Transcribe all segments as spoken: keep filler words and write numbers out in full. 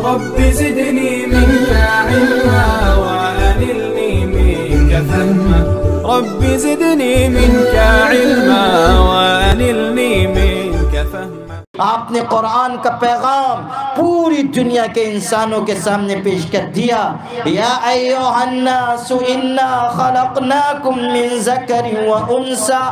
رب زدني منك علما وأنلني منك فهما رب زدني منك علما وأنلني منك فهما۔ آپ نے قرآن کا پیغام پوری دنیا کے انسانوں کے سامنے پیش کر دیا۔ یا ایھا الناس انا خلقناکم من ذکر و انثی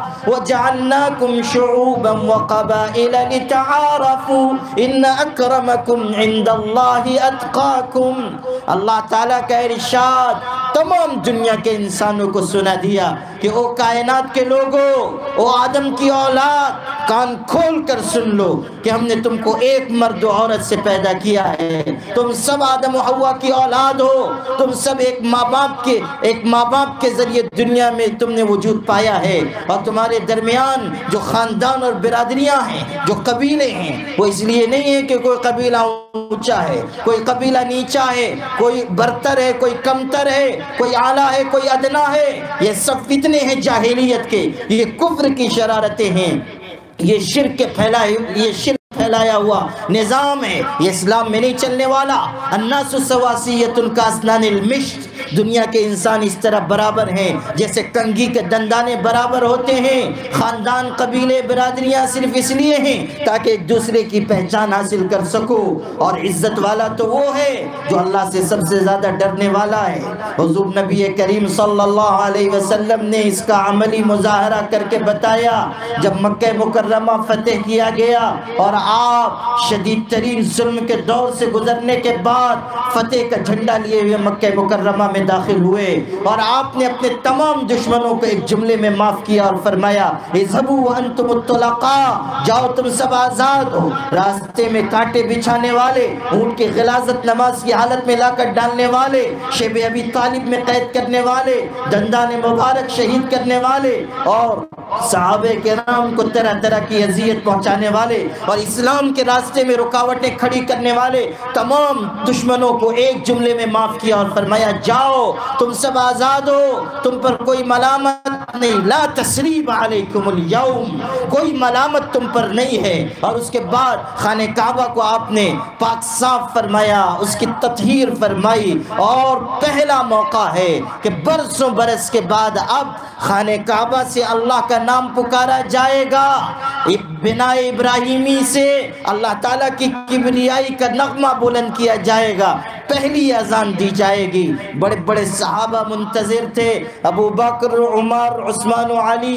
وجعلناکم شعوبا وقبائل لتعارفوا ان اکرمکم عند اللہ اتقاکم۔ اللہ تعالیٰ کا ارشاد تمام دنیا کے انسانوں کو سنا دیا کہ او کائنات کے لوگوں، او آدم کی اولاد، کان کھول کر سن لو کہ ہم نے تم کو ایک مرد و عورت سے پیدا کیا ہے۔ تم سب آدم و حوا کی اولاد ہو، تم سب ایک ماں باپ کے ایک ماں باپ کے ذریعے دنیا میں تم نے وجود پایا ہے، اور تمہارے درمیان جو خاندان اور برادریاں ہیں، جو قبیلے ہیں، وہ اس لیے نہیں ہے کہ کوئی قبیلہ اونچا ہے، کوئی قبیلہ نیچا ہے، کوئی برتر ہے، کوئی کمتر ہے، کوئی اعلیٰ ہے، کوئی ادنا ہے۔ یہ سب فتنے ہیں جاہلیت کے، یہ کفر کی شرارتیں ہیں، یہ شرک کے پھیلائے یہ شرک پھیلایا ہوا نظام ہے، یہ اسلام میں نہیں چلنے والا۔ الناس سواسیۃ کاسنان المشط، دنیا کے انسان اس طرح برابر ہیں جیسے کنگھی کے دندانے برابر ہوتے ہیں۔ خاندان، قبیلے، برادریاں صرف اس لیے ہیں تاکہ ایک دوسرے کی پہچان حاصل کر سکو، اور عزت والا تو وہ ہے جو اللہ سے سب سے زیادہ ڈرنے والا ہے۔ حضور نبی کریم صلی اللہ علیہ وسلم نے اس کا عملی مظاہرہ کر کے بتایا جب مکہ مکرمہ فتح کیا گیا اور آپ شدید ترین ظلم کے دور سے گزرنے کے بعد فتح کا جھنڈا لیے ہوئے مکہ مکرمہ میں داخل ہوئے، اور آپ نے اپنے تمام دشمنوں کو ایک جملے میں معاف کیا اور فرمایا اذهبوا وانتم الطلقاء، جاؤ تم سب آزاد ہو۔ راستے میں کانٹے بچھانے والے، اونٹ کی غلاظت نماز کی حالت میں لا کر ڈالنے والے، شیب ابی طالب میں قید کرنے والے، دندان مبارک شہید کرنے والے، اور صحابہ کرام کو طرح طرح کی اذیت پہنچانے والے اور اسلام کے راستے میں رکاوٹیں کھڑی کرنے والے تمام دشمنوں کو ایک جملے میں معاف کیا اور فرمایا جاؤ تم سب آزاد ہو، تم پر کوئی ملامت نہیں، لا تثریب علیکم اليوم، کوئی ملامت تم پر نہیں ہے۔ اور اس کے بعد خانہ کعبہ کو آپ نے پاک صاف فرمایا، اس کی تطہیر فرمائی، اور پہلا موقع ہے کہ برسوں برس کے بعد اب خانہ کعبہ سے اللہ کا نام پکارا جائے گا، بنا ابراہیمی سے اللہ تعالیٰ کی کبریائی کا نغمہ بلند کیا جائے گا، پہلی اذان دی جائے گی۔ بڑے بڑے صحابہ منتظر تھے، ابو بکر، عمر، عثمان و علی،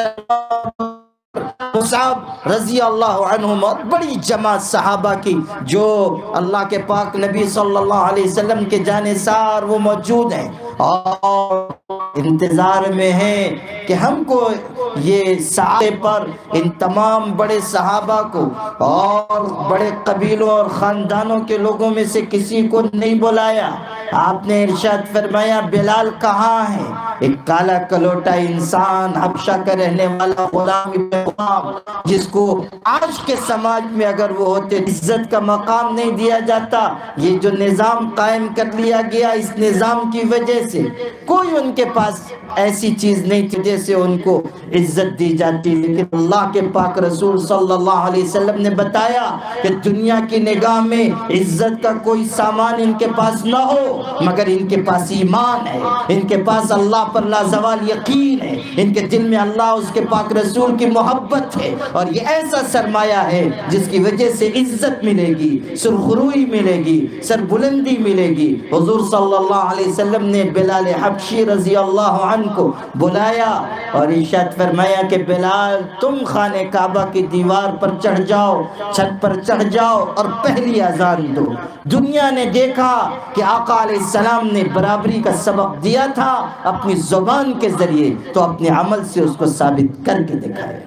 مصعب رضی اللہ عنہم، اور بڑی جماعت صحابہ کی جو اللہ کے پاک نبی صلی اللہ علیہ وسلم کے جانثار وہ موجود ہیں اور انتظار میں ہیں کہ ہم کو یہ ساتھ پر ان تمام بڑے صحابہ کو اور بڑے قبیلوں اور خاندانوں کے لوگوں میں سے کسی کو نہیں بلایا۔ آپ نے ارشاد فرمایا بلال کہاں ہے؟ ایک کالا کلوٹا انسان، حبشہ کا رہنے والا غلام ابن غلام، جس کو آج کے سماج میں اگر وہ ہوتے عزت کا مقام نہیں دیا جاتا۔ یہ جو نظام قائم کر لیا گیا، اس نظام کی وجہ سے کوئی ان کے پاس ایسی چیز نہیں تھی جیسے ان کو عزت دی جاتی، لیکن اللہ کے پاک رسول صلی اللہ علیہ وسلم نے بتایا کہ دنیا کی نگاہ میں عزت کا کوئی سامان ان کے پاس نہ ہو مگر ان کے پاس ایمان ہے، ان کے پاس اللہ پر لازوال یقین ہے، ان کے دل میں اللہ اس کے پاک رسول کی محبت ہے، اور یہ ایسا سرمایہ ہے جس کی وجہ سے عزت ملے گی، سرخروئی ملے گی، سربلندی ملے گی۔ حضور صلی اللہ علیہ وسلم نے بلال حبشی رضی اللہ عنہ کو بلایا اور ارشاد فرمایا کہ بلال تم خانہ کعبہ کی دیوار پر چڑھ جاؤ، چھت پر چڑھ جاؤ اور پہلی اذان دو۔ دنیا نے دیکھا کہ آقا علیہ السلام نے برابری کا سبق دیا تھا اپنی زبان کے ذریعے، تو اپنے عمل سے اس کو ثابت کر کے دکھایا۔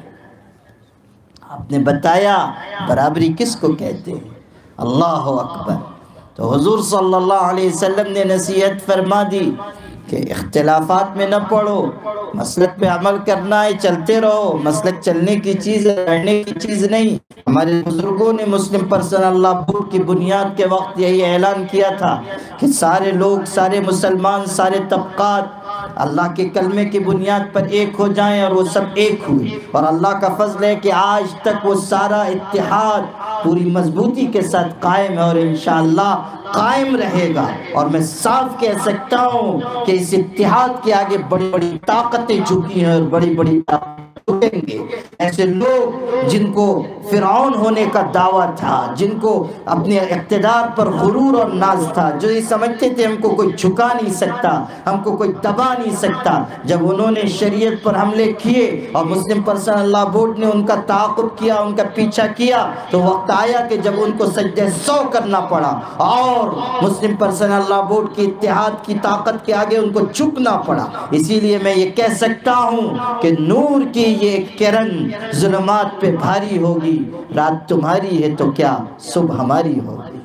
آپ نے بتایا برابری کس کو کہتے ہیں، اللہ اکبر۔ تو حضور صلی اللہ علیہ وسلم نے نصیحت فرما دی کہ اختلافات میں نہ پڑو، مسلک پہ عمل کرنا ہے، چلتے رہو، مسلک چلنے کی چیز ہے، لڑنے کی چیز نہیں۔ ہمارے بزرگوں نے مسلم پرسنل لاء بورڈ کی بنیاد کے وقت یہی اعلان کیا تھا کہ سارے لوگ، سارے مسلمان، سارے طبقات اللہ کے کلمے کی بنیاد پر ایک ہو جائیں، اور وہ سب ایک ہوئے، اور اللہ کا فضل ہے کہ آج تک وہ سارا اتحاد پوری مضبوطی کے ساتھ قائم ہے اور انشاءاللہ قائم رہے گا۔ اور میں صاف کہہ سکتا ہوں کہ اس اتحاد کے آگے بڑی بڑی طاقتیں جھکی ہیں اور بڑی بڑی طاقتیں جھکیں گے۔ ایسے لوگ جن کو فرعون ہونے کا دعویٰ تھا، جن کو اپنے اقتدار پر غرور اور ناز تھا، جو یہ سمجھتے تھے ہم کو کوئی جھکا نہیں سکتا، ہم کو کوئی دبا نہیں سکتا، جب انہوں نے شریعت پر حملے کیے اور مسلم پرسنل لاء بورڈ نے ان کا تعاقب کیا، ان کا پیچھا کیا، تو وقت آیا کہ جب ان کو سجدہ سو کرنا پڑا اور مسلم پرسنل لاء بورڈ کی اتحاد کی طاقت کے آگے ان کو جھکنا پڑا۔ اسی لیے میں یہ کہہ سکتا ہوں کہ نور کی یہ کرن ظلمات پہ بھاری ہوگی، رات تمہاری ہے تو کیا صبح ہماری ہوگی۔